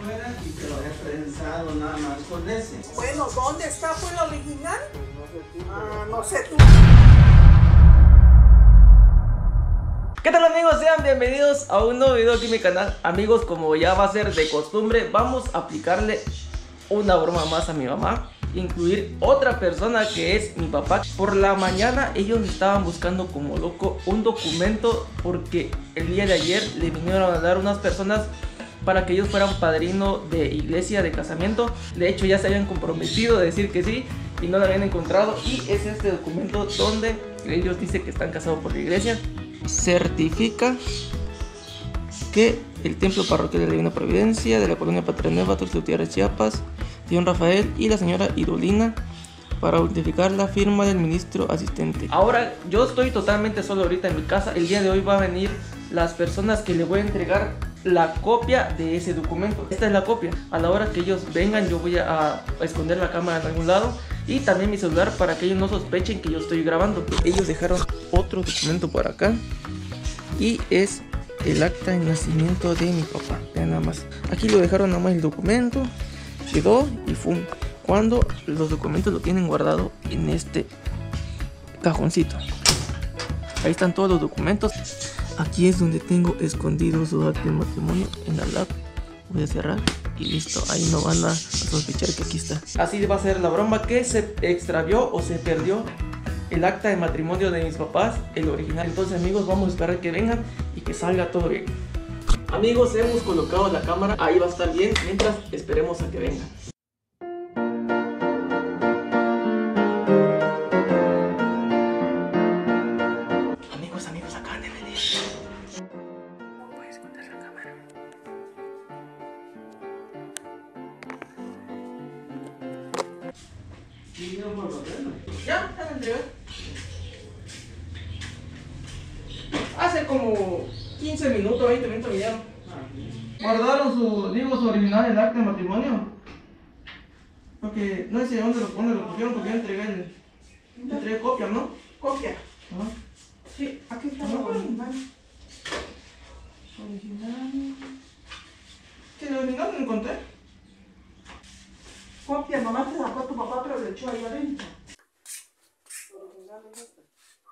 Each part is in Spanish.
afuera y te lo he prensado nada más con ese. Bueno, ¿dónde está? ¿Fue la original? No sé tú. ¿Qué tal, amigos? Sean bienvenidos a un nuevo video aquí en mi canal. Amigos, como ya va a ser de costumbre, vamos a aplicarle una broma más a mi mamá, incluir otra persona que es mi papá. Por la mañana ellos estaban buscando como loco un documento porque el día de ayer le vinieron a dar unas personas para que ellos fueran padrino de iglesia, de casamiento. De hecho ya se habían comprometido a decir que sí y no lo habían encontrado, y es este documento donde ellos dicen que están casados por la iglesia. Certifica que el templo parroquial de la Divina Providencia de la colonia Patranueva, Tuxtla Gutiérrez, Chiapas, Don Rafael y la señora Irulina, para autentificar la firma del ministro asistente. Ahora yo estoy totalmente solo ahorita en mi casa. El día de hoy va a venir las personas que le voy a entregar la copia de ese documento. Esta es la copia. A la hora que ellos vengan yo voy a esconder la cámara en algún lado y también mi celular para que ellos no sospechen que yo estoy grabando. Ellos dejaron otro documento por acá y es el acta de nacimiento de mi papá. Vean nada más. Aquí lo dejaron nada más el documento. Quedó y fum. Cuando los documentos lo tienen guardado en este cajoncito. Ahí están todos los documentos. Aquí es donde tengo escondido su acta de matrimonio en la lap. Voy a cerrar y listo. Ahí no van a sospechar que aquí está. Así va a ser la broma, que se extravió o se perdió el acta de matrimonio de mis papás, el original. Entonces, amigos, vamos a esperar que vengan y que salga todo bien. Amigos, hemos colocado la cámara, ahí va a estar bien mientras esperemos a que vengan. Amigos, acaban de venir. Voy a esconder la cámara. Ya la entregué. Hace como 15 minutos, 20 minutos me llaman. Guardaron su original, el acta de matrimonio. Porque no sé dónde lo cogieron, porque yo entregué copia, ¿no? Copia. Ajá. Sí, aquí está la original. Original. ¿Qué el original no lo encontré? Copia, nomás te sacó a tu papá, pero lo echó ahí adentro. Original es esta.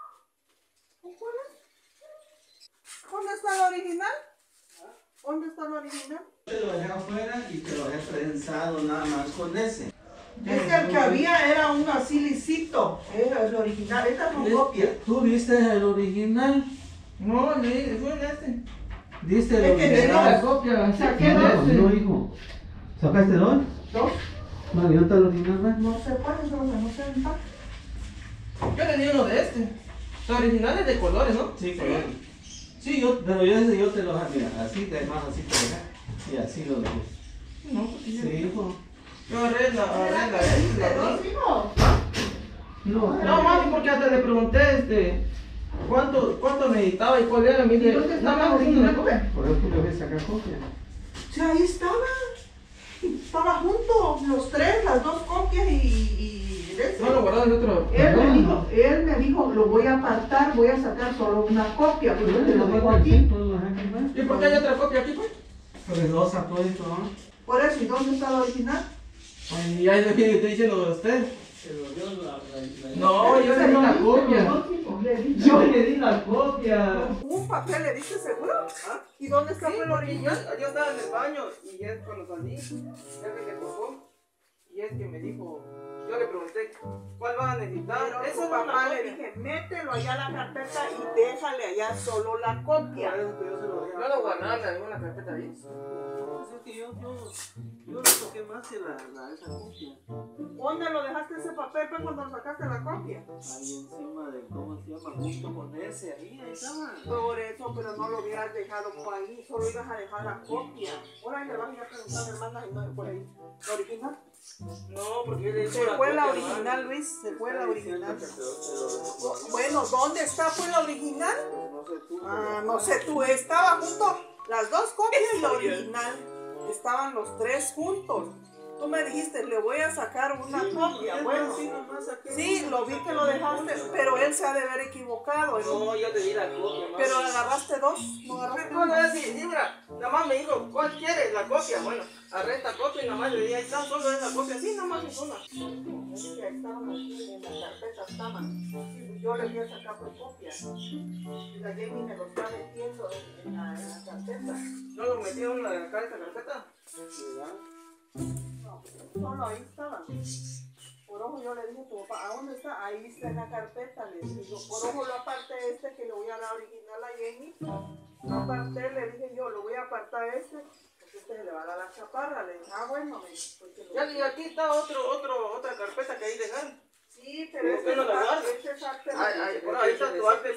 ¿Dónde está la original? ¿Dónde está la original? Te lo dejé afuera y te lo he prensado nada más con ese. Es que el que había era un así lisito. Era el original, esta no copia. ¿Tú viste el original? No, fue en este. ¿Diste el Es que original? le La copia, saqué No, dos. no, hijo. ¿Sacaste dos? ¿Dos? No, ¿y dónde está el original? No sé cuáles son los que no sé en paz. Yo le di uno de este. La original es de colores, ¿no? Sí, color. Sí, pero yo te lo dejé, mira, así de más, así te dejé. Y así lo dejé. No, porque yo. Sí, hijo. Yo agarré la ¿Dos hijos? No, mami, porque hasta le pregunté cuánto necesitaba y cuál era mi ¿Y dónde está la original? Por eso le voy a sacar copia. Sí, ahí estaba. Estaba juntos, los tres, las dos copias y ese. No lo guardaron en otro. Él me dijo, lo voy a apartar, voy a sacar solo una copia, porque te lo dejo aquí. ¿Y por qué hay otra copia aquí, pues? Porque lo sacó esto, ¿no? Por eso, ¿y dónde está la original? Y ahí es lo que estoy diciendo de usted. No, yo Se le di lo la dije, copia. le dije. Yo le di la copia. ¿Un papel le diste seguro? ¿Y dónde está el original? Yo estaba en el baño y es cuando salí, es que le tocó y es que me dijo, yo le pregunté, ¿cuál van a necesitar? Pero Eso su es papá le dije, mételo allá a la carpeta y déjale allá solo la copia. No lo guardaron en ninguna carpeta ahí. Es que yo no toqué más que esa copia. ¿Dónde lo dejaste ese papel pues, cuando sacaste la copia? Ahí encima de, ¿cómo se llama? Justo con ese, ahí estaba. Por eso, pero no lo hubieras dejado por ahí, solo ibas a dejar la copia. Ahora le vas a ir a preguntar a mi hermana y no por ahí. ¿La original? No, porque yo le di Se fue la original, Luis, se fue la original. Bueno, ¿dónde está? ¿Fue la original? No sé tú, estaba junto, las dos copias y la original. Estaban los tres juntos. Tú me dijiste, le voy a sacar una copia. Bueno, sí, lo vi que lo dejaste, pero él se ha de haber equivocado. No, yo te di la copia, mamá. Pero agarraste dos, no agarraste Bueno, una. sí, mira, nada más me dijo, ¿cuál quieres? La copia. Bueno, agarré esta copia y nada más le di, ahí está, solo es la copia. Sí, nada más es una. Es que estaban aquí en la carpeta, estaban. Yo le voy a sacar por copia. Y la Jamie me lo está metiendo en la carpeta. ¿No lo metieron en la carpeta? No, solo ahí estaban. Por ojo yo le dije a tu papá, ¿a dónde está? Ahí está en la carpeta, le digo. Por ojo lo aparté que le voy a dar original a Jenny. Lo aparté, le dije yo, lo voy a apartar porque se le va a dar la chaparra. Le dije, bueno, Ya, y aquí está otra carpeta que ahí dejaron. sí, pero ¿Por qué no la guardas? Ahí está tu arte.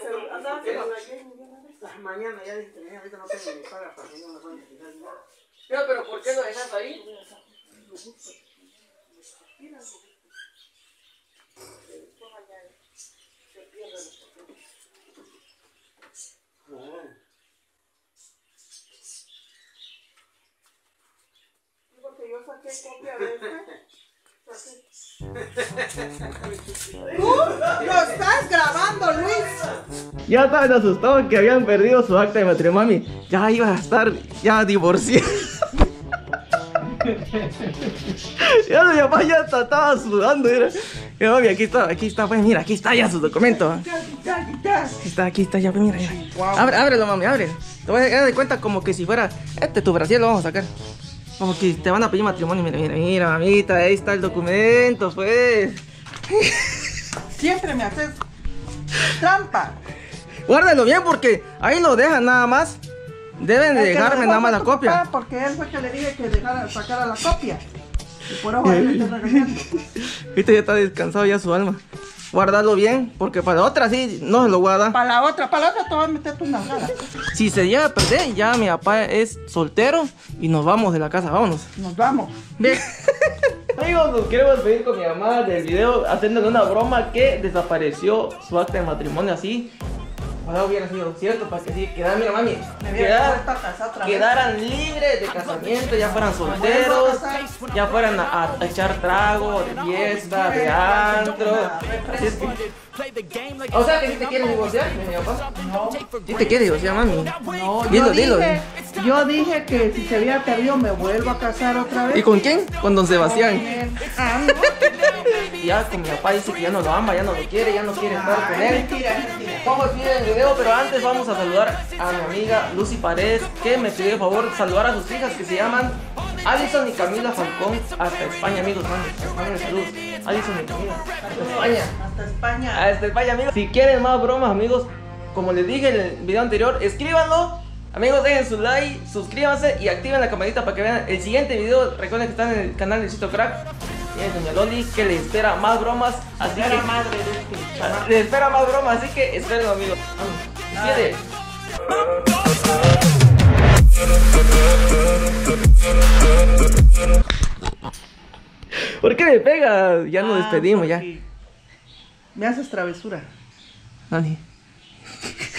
Mañana ya dije, ahorita no tengo ni paga para que no me vayan a tirar nada. Pero ¿por qué lo dejas ahí? Porque yo saqué copia de ¡Tú lo estás grabando, Luis! Ya estaban asustados que habían perdido su acta de matrimonio. Ya iba a estar ya divorciado. Ya mi papá ya estaba sudando. Mira, mami, aquí está, pues mira, aquí está ya su documento. Aquí está, ya, pues mira, ya. Ábrelo, mami, ábrelo. Te voy a dar de cuenta como que si fuera tu Brasil, lo vamos a sacar. Como que te van a pedir matrimonio. Mira, mamita, ahí está el documento, pues. Siempre me haces trampa. Guárdalo bien porque ahí lo dejan nada más. Deben de dejarme nada más la copia. Porque él fue que le dije que sacara la copia. Y por ojo él me está regañando. Viste, ya está descansado ya su alma. Guardadlo bien, porque para la otra sí no se lo voy a dar. Para la otra te voy a meter tu nalgada. Si se llega a perder, ya mi papá es soltero y nos vamos de la casa, vámonos. Nos vamos. Bien. Amigos, nos queremos despedir con mi mamá del video haciéndole una broma que desapareció su acta de matrimonio así. Ojalá hubiera sido cierto para que sí quedaran, mira mami, quedaran libres de casamiento, ya fueran solteros, ya fueran a echar trago, de fiesta, de antro. Así es que... O sea que si te quieres divorciar, mi papá. No. Si te quieres divorciar, mami. No, Dilo. yo dije que si se había perdido me vuelvo a casar otra vez. ¿Y con quién? Con don Sebastián. No. Ya con mi papá dice que ya no lo ama, ya no lo quiere, ya no quiere estar con él. Mentira. Vamos a ir en el video, pero antes vamos a saludar a mi amiga Lucy Paredes, que me pidió el favor saludar a sus hijas que se llaman Alison y Camila Falcón, hasta España, amigos. Hasta España, saludos. Alison y Camila, hasta España. Hasta España. Hasta España, amigos. Si quieren más bromas, amigos, como les dije en el video anterior, escríbanlo. Amigos, dejen su like, suscríbanse y activen la campanita para que vean el siguiente video. Recuerden que están en el canal de Cito Crack. Y es doña Loli que le espera más bromas. Así que le espera más bromas, así que esperen, amigos. Vamos. ¿Por qué me pega? Ya nos despedimos, ya. Me haces travesura. Dani.